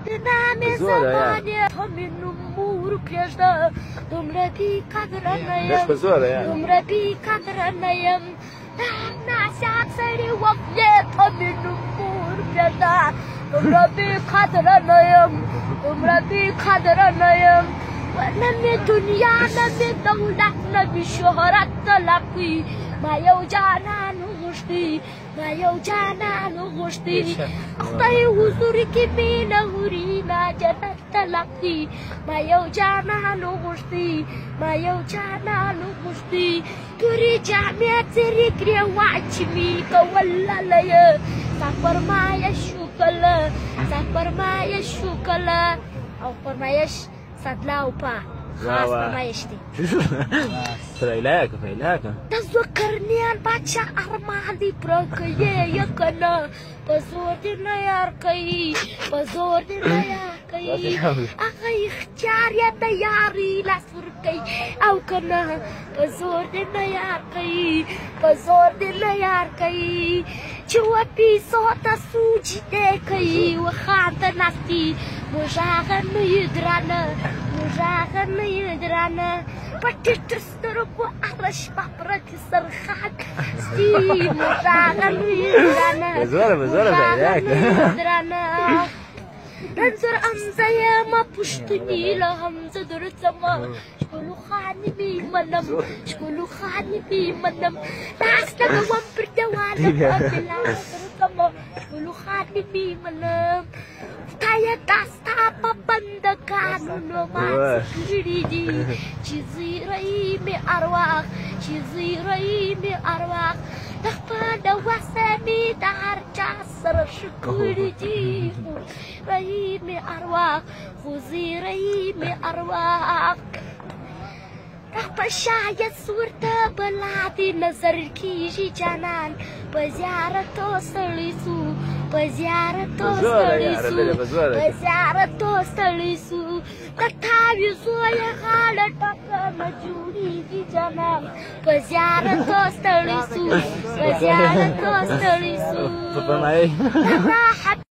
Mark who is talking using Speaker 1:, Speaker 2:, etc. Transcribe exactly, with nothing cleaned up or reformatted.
Speaker 1: نام زمانه تو من نمور پیشده دومره بی قدر نیم دومره بی قدر نیم ناسیات سری وقیه تو من نمور پیشده دومره بی قدر نیم دومره بی قدر نیم نمی دنیا نمی دولت نمی شهرت طلبی ما یو جانان غشتی ما یو جانان غشتی اختای حضوری که می نهوری ما جنت طلبی ما یو جانان غشتی ما یو جانان غشتی توری جامعه تری کری واچمی کولا لیا سفر ما یشوکلا سفر ما یشوکلا او فرمایش صدلا وبا خلاص فرمایش دي
Speaker 2: فعلاك فعلاك
Speaker 1: تذكرني أن باتشا أرمادي بركي يكنا بزور دنا ياركي بزور دنا ياركي أخي اختيار يا دياري لا سركي أو كنا بزور دنا ياركي بزور دنا ياركي جوا بيصوت سوجي دكي وخانت ناسي مجاغن يدرانا مجاغن يدرانا بتتستركو أرش بابرك سرخات ستي مجاغن يدرانا
Speaker 2: بزورة بزورة فعلاك
Speaker 1: يدرانا ننظر أمزة يا ما بشتني لهمزة درت ما شكلو خاني بي منم شكلو خاني بي منم ناس نقوم بردوانا بابلا درت ما شكلو خاني بي منم تايا داستا ببند كانو ما سكريدي جزيرة مي أرواح جزيرة مي أرواح تخبى وسامي دار جاسر شكريدي رهيمي أرواح خوزي رهيمي أرواح تخبى شايد صورة بلادي نظر كيجي جانان بزيارة سليسو بزيارة سليسو بزيارة سليسو كتابي زويا غالة تقى مجوني في جانان بزيارة سليسو بزيارة سليسو